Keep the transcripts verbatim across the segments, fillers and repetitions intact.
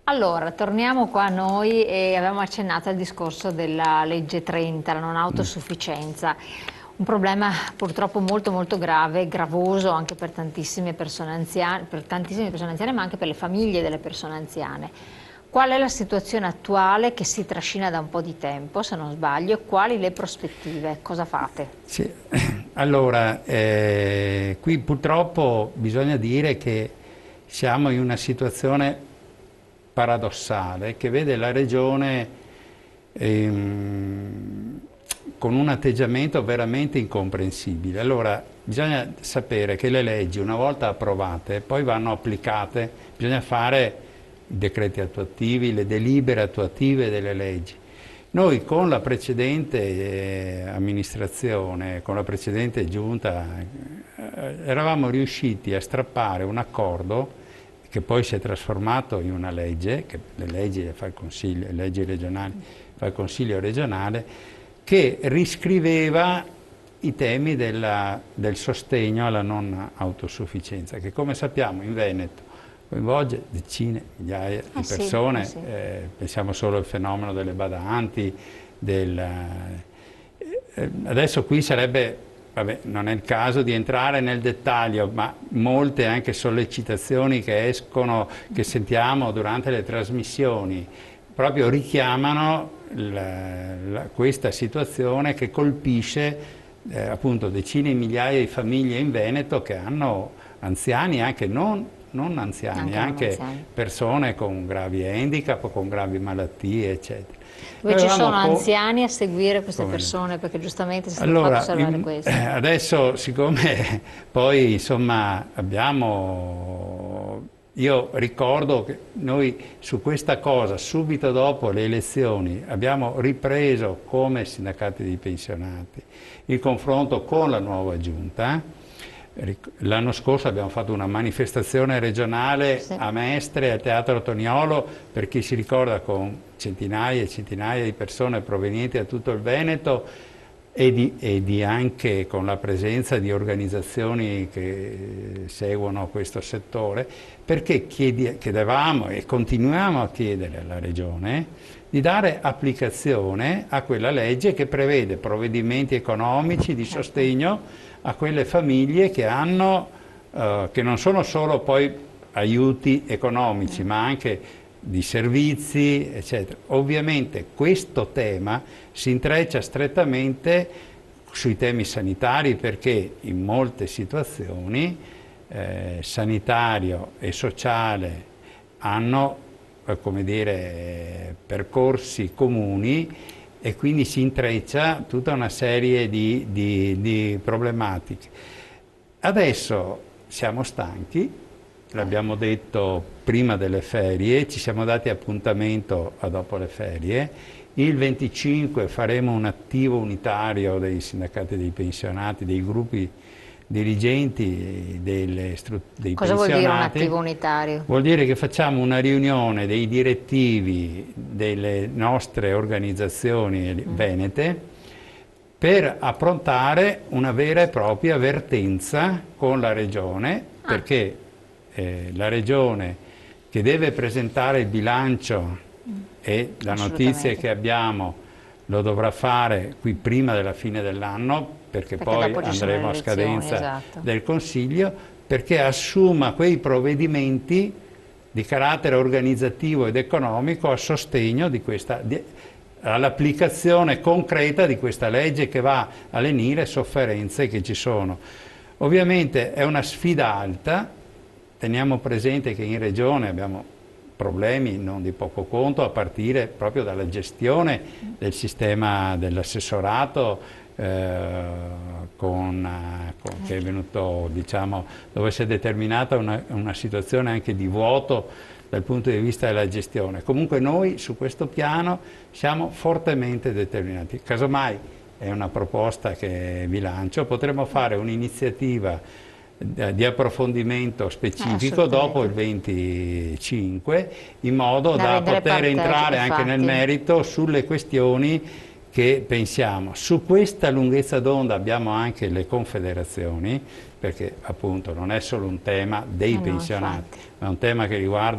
Allora, torniamo qua noi e avevamo accennato al discorso della legge trenta, la non autosufficienza. Un problema purtroppo molto molto grave, gravoso anche per tantissime persone anziane, per tantissime persone anziane, ma anche per le famiglie delle persone anziane. Qual è la situazione attuale che si trascina da un po' di tempo, se non sbaglio, e quali le prospettive? Cosa fate? Sì. Allora, eh, qui purtroppo bisogna dire che siamo in una situazione paradossale che vede la Regione ehm, con un atteggiamento veramente incomprensibile. Allora, bisogna sapere che le leggi, una volta approvate, poi vanno applicate, bisogna fare i decreti attuativi, le delibere attuative delle leggi. Noi con la precedente eh, amministrazione, con la precedente giunta, eh, eravamo riusciti a strappare un accordo che poi si è trasformato in una legge, che le leggi le fa il Consiglio, le leggi regionali fa il Consiglio regionale, che riscriveva i temi della, del sostegno alla non autosufficienza, che come sappiamo in Veneto coinvolge decine, migliaia di Ah, sì, persone, ah, sì. eh, pensiamo solo al fenomeno delle badanti, del, eh, adesso qui sarebbe, vabbè, non è il caso di entrare nel dettaglio, ma molte anche sollecitazioni che escono, che sentiamo durante le trasmissioni, proprio richiamano la, la, questa situazione che colpisce eh, appunto decine di migliaia di famiglie in Veneto che hanno anziani, anche non, non anziani, Anche non anche anziani. persone con gravi handicap, con gravi malattie, eccetera. Dove Noi ci avevamo sono co- anziani a seguire queste come- persone, perché giustamente si è stato fatto allora, osservare in- questo. adesso siccome poi insomma abbiamo, io ricordo che noi su questa cosa subito dopo le elezioni abbiamo ripreso come sindacati di pensionati il confronto con la nuova giunta. L'anno scorso abbiamo fatto una manifestazione regionale Sì. a Mestre, al Teatro Toniolo, per chi si ricorda, con centinaia e centinaia di persone provenienti da tutto il Veneto e, di, e di anche con la presenza di organizzazioni che seguono questo settore, perché chiedi, chiedevamo e continuiamo a chiedere alla Regione di dare applicazione a quella legge che prevede provvedimenti economici di sostegno a quelle famiglie che hanno, eh, che non sono solo poi aiuti economici, ma anche di servizi, eccetera. Ovviamente questo tema si intreccia strettamente sui temi sanitari perché in molte situazioni eh, sanitario e sociale hanno, eh, come dire, percorsi comuni e quindi si intreccia tutta una serie di, di, di problematiche. Adesso siamo stanchi, l'abbiamo detto prima delle ferie, ci siamo dati appuntamento a dopo le ferie, il venticinque faremo un attivo unitario dei sindacati dei pensionati, dei gruppi dirigenti delle, dei Cosa pensionati. vuol dire un attivo unitario? Vuol dire che facciamo una riunione dei direttivi delle nostre organizzazioni Mm. venete per approntare una vera e propria vertenza con la Regione, Ah. perché eh, la Regione che deve presentare il bilancio e la notizia che abbiamo lo dovrà fare qui prima della fine dell'anno, perché, Perché poi dopo ci sono le andremo a elezioni, scadenza esatto. del Consiglio, perché assuma quei provvedimenti di carattere organizzativo ed economico a sostegno di questa, di, all'applicazione concreta di questa legge che va a lenire sofferenze che ci sono. Ovviamente è una sfida alta, teniamo presente che in Regione abbiamo problemi non di poco conto, a partire proprio dalla gestione del sistema dell'assessorato eh, con, con, che è venuto, diciamo, dove si è determinata una, una situazione anche di vuoto dal punto di vista della gestione. Comunque noi su questo piano siamo fortemente determinati. Casomai è una proposta che vi lancio, potremmo fare un'iniziativa di approfondimento specifico Eh, dopo il venticinque, in modo da, da da poter entrare anche nel merito sulle questioni che pensiamo. Su questa lunghezza d'onda abbiamo anche le confederazioni, perché appunto non è solo un tema dei eh no, pensionati, infatti. ma è un tema che riguarda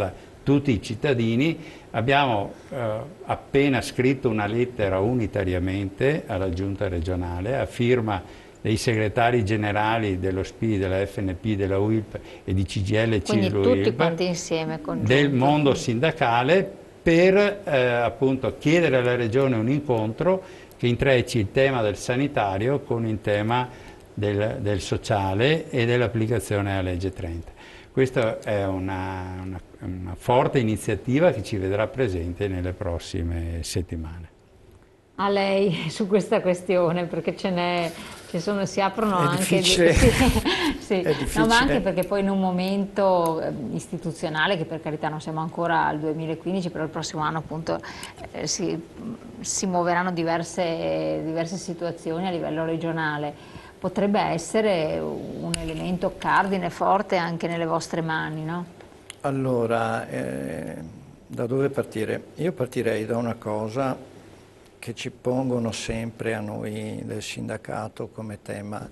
tutti i cittadini. Abbiamo eh, appena scritto una lettera unitariamente alla Giunta regionale a firma dei segretari generali dello S P I, della F N P, della U I L P e di C G I L, quindi CISL, tutti U I L P, quanti insieme, del mondo sindacale, per eh, appunto chiedere alla Regione un incontro che intrecci il tema del sanitario con il tema del, del sociale e dell'applicazione della legge trenta. Questa è una, una, una forte iniziativa che ci vedrà presente nelle prossime settimane. A lei su questa questione, perché ce n'è, ci sono, si aprono è anche difficile. Sì, sì. È difficile. No, ma anche perché poi in un momento eh, istituzionale, che per carità non siamo ancora al duemilaquindici, però il prossimo anno appunto eh, si, si muoveranno diverse, diverse situazioni a livello regionale, potrebbe essere un elemento cardine forte anche nelle vostre mani, no? Allora, eh, da dove partire? Io partirei da una cosa che ci pongono sempre a noi del sindacato come tema,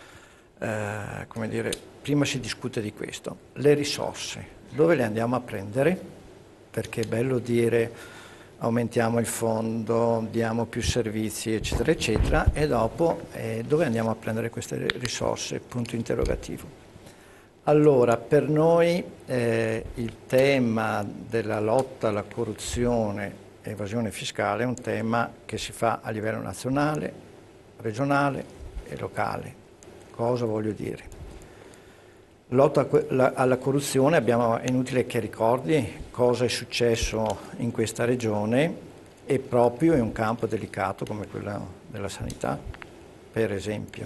eh, come dire, prima si discute di questo, le risorse, dove le andiamo a prendere? Perché è bello dire aumentiamo il fondo, diamo più servizi, eccetera, eccetera, e dopo eh, dove andiamo a prendere queste risorse? Punto interrogativo. Allora, per noi eh, il tema della lotta alla corruzione e evasione fiscale è un tema che si fa a livello nazionale, regionale e locale. Cosa voglio dire? Lotta alla corruzione, abbiamo, è inutile che ricordi cosa è successo in questa regione e proprio in un campo delicato come quello della sanità, per esempio.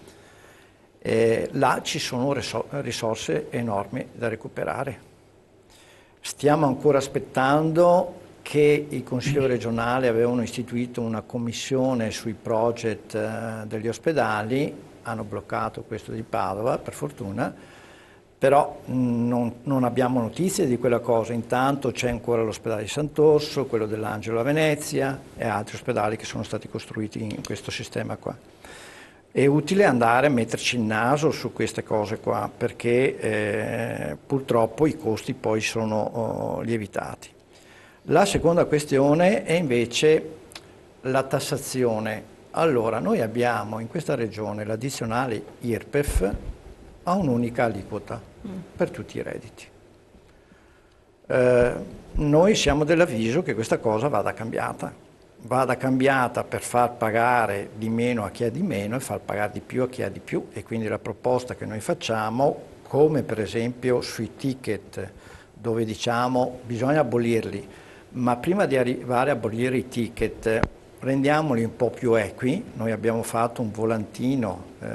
Eh, là ci sono risorse enormi da recuperare. Stiamo ancora aspettando che il Consiglio regionale avevano istituito una commissione sui project eh, degli ospedali, hanno bloccato questo di Padova, per fortuna, però non, non abbiamo notizie di quella cosa. Intanto c'è ancora l'ospedale di Sant'Orso, quello dell'Angelo a Venezia e altri ospedali che sono stati costruiti in questo sistema qua. È utile andare a metterci il naso su queste cose qua, perché eh, purtroppo i costi poi sono oh, lievitati. La seconda questione è invece la tassazione. Allora, noi abbiamo in questa regione l'addizionale I R P E F a un'unica aliquota mm. per tutti i redditi. Eh, noi siamo dell'avviso che questa cosa vada cambiata. Vada cambiata per far pagare di meno a chi ha di meno e far pagare di più a chi ha di più. E quindi la proposta che noi facciamo, come per esempio sui ticket, dove diciamo bisogna abolirli, ma prima di arrivare a abolire i ticket rendiamoli un po' più equi. Noi abbiamo fatto un volantino eh,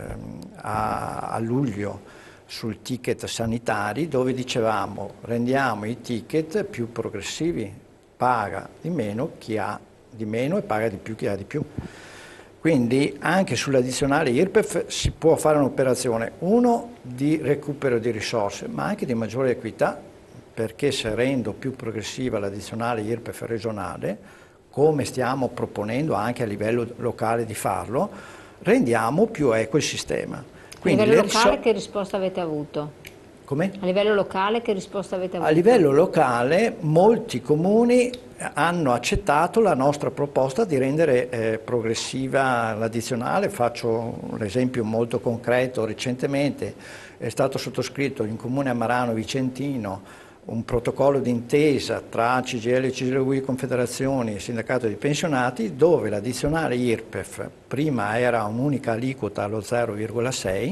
a, a luglio sul ticket sanitari dove dicevamo rendiamo i ticket più progressivi, paga di meno chi ha di meno e paga di più chi ha di più. Quindi anche sull'addizionale I R P E F si può fare un'operazione, uno di recupero di risorse, ma anche di maggiore equità, perché se rendo più progressiva l'addizionale I R P E F regionale, come stiamo proponendo anche a livello locale di farlo, rendiamo più equo il sistema. Quindi a livello locale che risposta avete avuto? Come? A livello locale che risposta avete avuto? A livello locale molti comuni hanno accettato la nostra proposta di rendere eh, progressiva l'addizionale. Faccio un esempio molto concreto: recentemente è stato sottoscritto in Comune Amarano Vicentino un protocollo d'intesa tra C G I L, C G I L, U I, Confederazioni e Sindacato dei Pensionati, dove l'addizionale I R P E F prima era un'unica aliquota allo zero virgola sei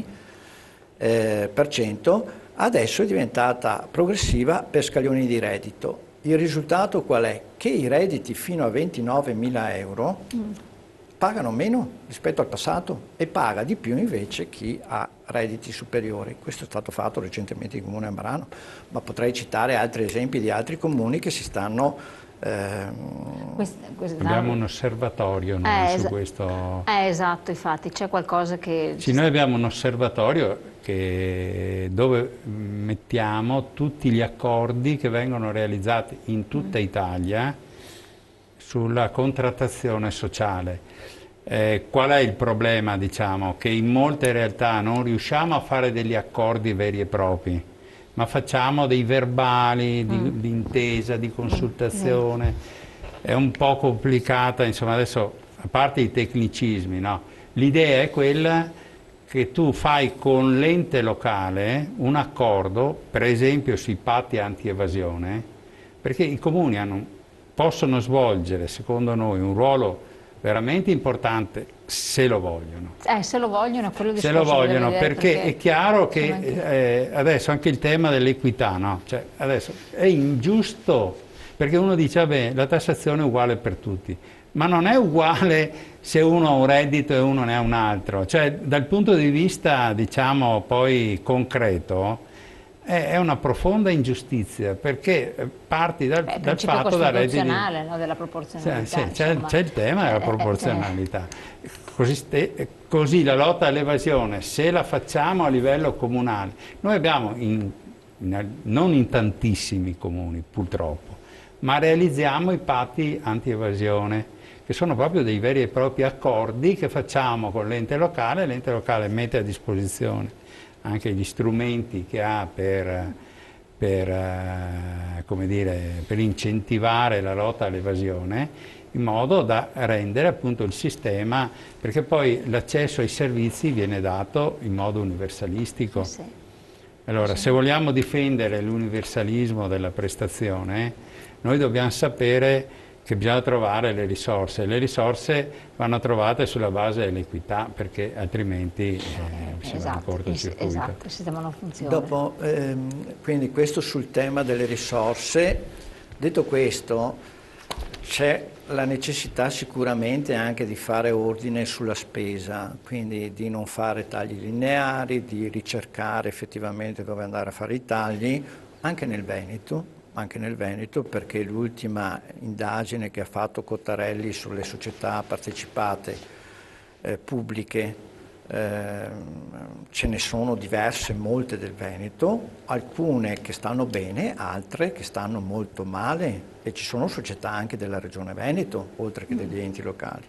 per cento, adesso è diventata progressiva per scaglioni di reddito. Il risultato qual è? Che i redditi fino a ventinovemila euro mm. pagano meno rispetto al passato e paga di più invece chi ha redditi superiori. Questo è stato fatto recentemente in Comune Amarano, ma potrei citare altri esempi di altri comuni che si stanno... Ehm... Questa, questa... Abbiamo un osservatorio noi eh, su questo... Eh, esatto, infatti, c'è qualcosa che... Sì, noi abbiamo un osservatorio che, dove mettiamo tutti gli accordi che vengono realizzati in tutta mm. Italia sulla contrattazione sociale. Eh, qual è il problema? Diciamo che in molte realtà non riusciamo a fare degli accordi veri e propri, ma facciamo dei verbali di, Mm. di intesa, di consultazione. È un po' complicata, insomma, adesso, a parte i tecnicismi, no? L'idea è quella che tu fai con l'ente locale un accordo, per esempio sui patti anti-evasione, perché i comuni hanno, possono svolgere, secondo noi, un ruolo veramente importante se lo vogliono. Eh, se lo vogliono, quello Se discorso lo vogliono, vedere, perché, perché è chiaro che sono anche- eh, adesso anche il tema dell'equità, no? Cioè, adesso è ingiusto, perché uno dice, vabbè, la tassazione è uguale per tutti, ma non è uguale se uno ha un reddito e uno ne ha un altro. Cioè, dal punto di vista, diciamo, poi concreto, è, è una profonda ingiustizia, perché parti dal, Beh, il dal principio fatto da redditi... costituzionale, no, della Sì, proporzionalità. sì, c'è, insomma. c'è il tema della Eh, eh, cioè, proporzionalità. Così, ste- così la lotta all'evasione, se la facciamo a livello comunale, noi abbiamo, in, in- non in tantissimi comuni purtroppo, ma realizziamo i patti anti-evasione, che sono proprio dei veri e propri accordi che facciamo con l'ente locale, l'ente locale mette a disposizione anche gli strumenti che ha per, per, eh, come dire, per incentivare la lotta all'evasione, in modo da rendere appunto il sistema, perché poi l'accesso ai servizi viene dato in modo universalistico. eh sì. Allora, Sì. se vogliamo difendere l'universalismo della prestazione, noi dobbiamo sapere che bisogna trovare le risorse. Le risorse vanno trovate sulla base dell'equità, perché altrimenti eh, si va in Esatto, il, cortocircuito. esatto, il sistema non funziona. Dopo, ehm, quindi questo sul tema delle risorse. Detto questo, c'è la necessità sicuramente anche di fare ordine sulla spesa, quindi di non fare tagli lineari, di ricercare effettivamente dove andare a fare i tagli, anche nel Veneto, anche nel Veneto, perché l'ultima indagine che ha fatto Cottarelli sulle società partecipate eh, pubbliche, eh, ce ne sono diverse, molte del Veneto, alcune che stanno bene, altre che stanno molto male, e ci sono società anche della Regione Veneto, oltre che degli enti locali.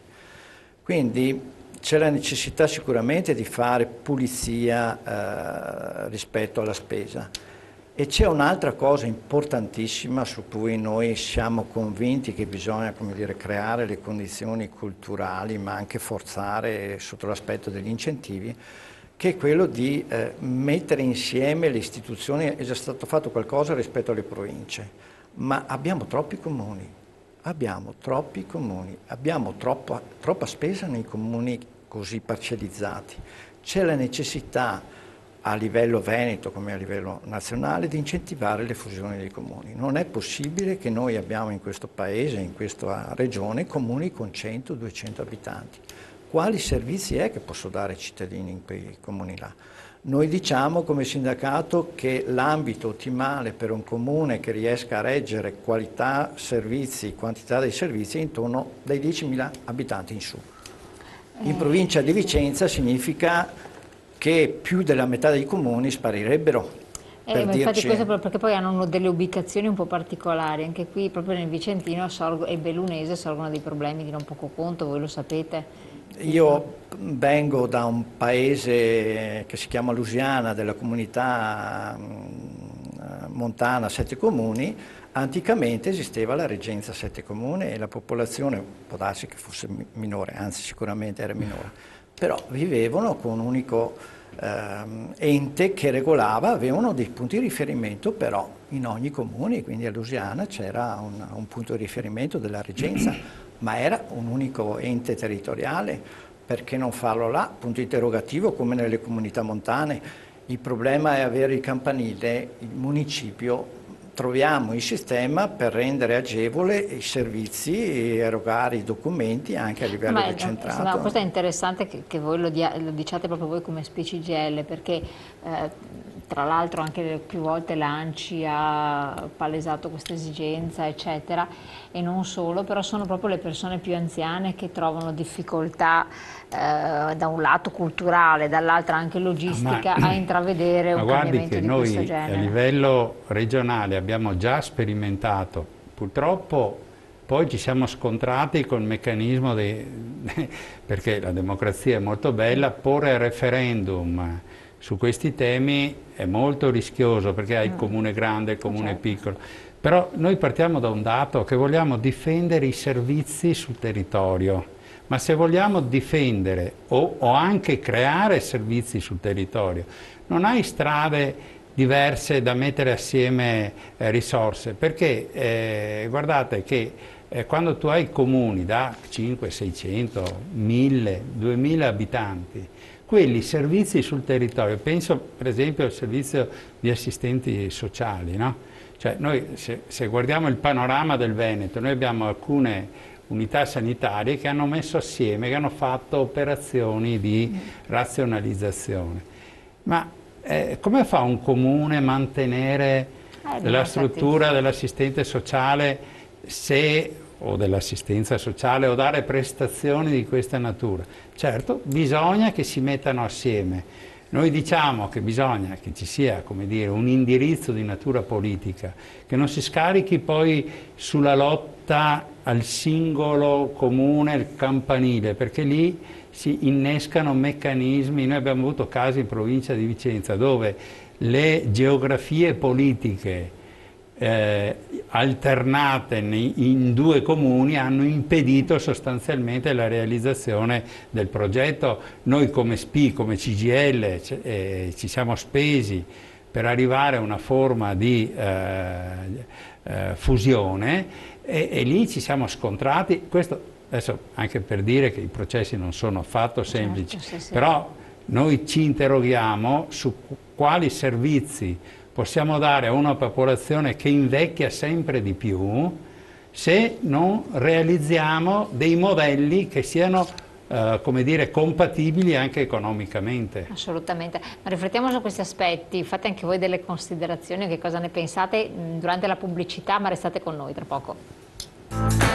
Quindi c'è la necessità sicuramente di fare pulizia eh, rispetto alla spesa. E c'è un'altra cosa importantissima su cui noi siamo convinti che bisogna, come dire, creare le condizioni culturali, ma anche forzare sotto l'aspetto degli incentivi, che è quello di eh, mettere insieme le istituzioni. È già stato fatto qualcosa rispetto alle province, ma abbiamo troppi comuni, abbiamo troppi comuni, abbiamo troppa, troppa spesa nei comuni così parcellizzati. C'è la necessità a livello veneto come a livello nazionale di incentivare le fusioni dei comuni. Non è possibile che noi abbiamo in questo paese, in questa regione, comuni con cento duecento abitanti. Quali servizi è che posso dare ai cittadini in quei comuni là? Noi diciamo come sindacato che l'ambito ottimale per un comune che riesca a reggere qualità, servizi, quantità dei servizi è intorno dai diecimila abitanti in su. In provincia di Vicenza significa che più della metà dei comuni sparirebbero. Eh, per ma dirci... infatti questo è perché poi hanno delle ubicazioni un po' particolari, anche qui proprio nel Vicentino sorgo, e Bellunese sorgono dei problemi di non poco conto, voi lo sapete. Io vengo da un paese che si chiama Lusiana, della comunità montana Sette Comuni. Anticamente esisteva la reggenza Sette Comuni e la popolazione, può darsi che fosse minore, anzi sicuramente era minore, però vivevano con un unico ehm, ente che regolava, avevano dei punti di riferimento però in ogni comune, quindi a Lusiana c'era un, un punto di riferimento della reggenza, ma era un unico ente territoriale, perché non farlo là? Punto interrogativo, come nelle comunità montane. Il problema è avere il campanile, il municipio. Troviamo il sistema per rendere agevole i servizi e erogare i documenti anche a livello Ma, decentrato. no, questo è interessante che, che voi lo, dia, lo diciate proprio voi come Specie I G L, perché eh, tra l'altro anche più volte l'ANCI ha palesato questa esigenza, eccetera, e non solo, però sono proprio le persone più anziane che trovano difficoltà eh, da un lato culturale, dall'altro anche logistica, ma, a intravedere un cambiamento di questo genere. Noi a livello regionale abbiamo già sperimentato, purtroppo poi ci siamo scontrati col meccanismo dei, perché la democrazia è molto bella, porre referendum su questi temi è molto rischioso, perché hai il comune grande, il comune certo. piccolo. Però noi partiamo da un dato, che vogliamo difendere i servizi sul territorio. Ma se vogliamo difendere o, o anche creare servizi sul territorio, non hai strade diverse da mettere assieme eh, risorse, perché eh, guardate che eh, quando tu hai comuni da cinquecento, seicento, mille, duemila abitanti, quelli servizi sul territorio, penso per esempio al servizio di assistenti sociali, no? Cioè noi se, se guardiamo il panorama del Veneto, noi abbiamo alcune unità sanitarie che hanno messo assieme, che hanno fatto operazioni di razionalizzazione. Ma eh, come fa un comune a mantenere eh, la struttura dell'assistente sociale se, o dell'assistenza sociale, o dare prestazioni di questa natura? Certo, bisogna che si mettano assieme. Noi diciamo che bisogna che ci sia, come dire, un indirizzo di natura politica, che non si scarichi poi sulla lotta al singolo comune, il campanile, perché lì si innescano meccanismi. Noi abbiamo avuto casi in provincia di Vicenza dove le geografie politiche eh, alternate in due comuni hanno impedito sostanzialmente la realizzazione del progetto. Noi come S P I, come C G I L eh, ci siamo spesi per arrivare a una forma di eh, eh, fusione e, e lì ci siamo scontrati. Questo adesso anche per dire che i processi non sono affatto semplici, certo, sì, sì. Però noi ci interroghiamo su quali servizi possiamo dare a una popolazione che invecchia sempre di più se non realizziamo dei modelli che siano eh, come dire, compatibili anche economicamente. Assolutamente, ma riflettiamo su questi aspetti, fate anche voi delle considerazioni, che cosa ne pensate durante la pubblicità, ma restate con noi tra poco.